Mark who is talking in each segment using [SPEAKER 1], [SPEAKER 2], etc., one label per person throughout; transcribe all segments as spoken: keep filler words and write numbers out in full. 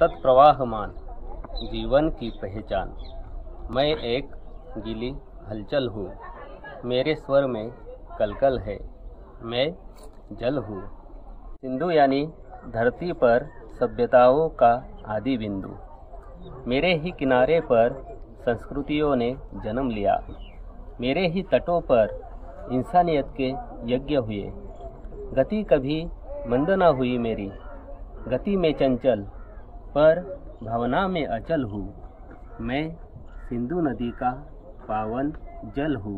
[SPEAKER 1] सतत प्रवाहमान जीवन की पहचान। मैं एक गीली हलचल हूँ, मेरे स्वर में कलकल है, मैं जल हूँ। सिंधु यानी धरती पर सभ्यताओं का आदि बिंदु। मेरे ही किनारे पर संस्कृतियों ने जन्म लिया, मेरे ही तटों पर इंसानियत के यज्ञ हुए। गति कभी मंद न हुई मेरी, गति में चंचल पर भावना में अचल हूँ। मैं सिंधु नदी का पावन जल हूँ।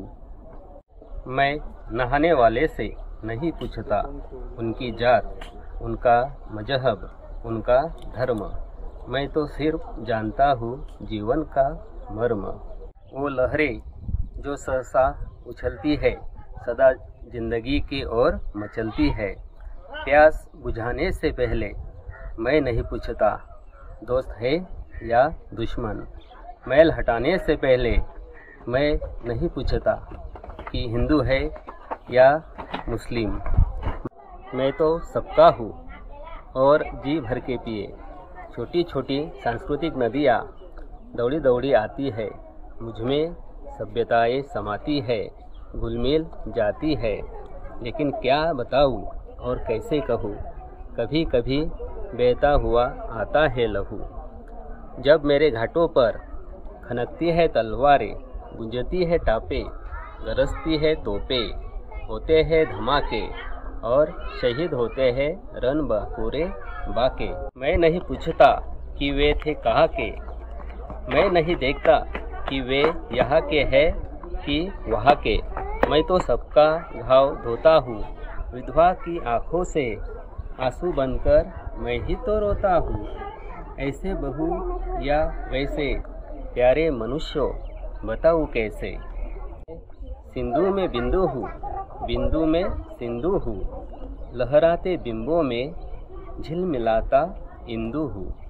[SPEAKER 1] मैं नहाने वाले से नहीं पूछता उनकी जात, उनका मजहब, उनका धर्म। मैं तो सिर्फ जानता हूँ जीवन का मर्म। वो लहरें जो सहसा उछलती है, सदा जिंदगी की ओर मचलती है। प्यास बुझाने से पहले मैं नहीं पूछता दोस्त है या दुश्मन। मैल हटाने से पहले मैं नहीं पूछता कि हिंदू है या मुस्लिम। मैं तो सबका हूँ और जी भर के पिए। छोटी छोटी सांस्कृतिक नदियाँ दौड़ी दौड़ी आती है, मुझमें सभ्यताएं समाती है, घुलमिल जाती है। लेकिन क्या बताऊँ और कैसे कहूँ, कभी कभी बहता हुआ आता है लहू। जब मेरे घाटों पर खनकती है तलवारें, गूंजती है टापे, गरजती है तोपे, होते हैं धमाके और शहीद होते हैं रन बपूरे बाके। मैं नहीं पूछता कि वे थे कहाँ के, मैं नहीं देखता कि वे यहाँ के हैं कि वहाँ के। मैं तो सबका घाव धोता हूँ, विधवा की आँखों से आंसू बनकर मैं ही तो रोता हूँ। ऐसे बहू या वैसे प्यारे मनुष्यों, बताऊँ कैसे। सिंधु में बिंदु हूँ, बिंदु में सिंधु हूँ, लहराते बिंबों में झिलमिलाता इंदु हूँ।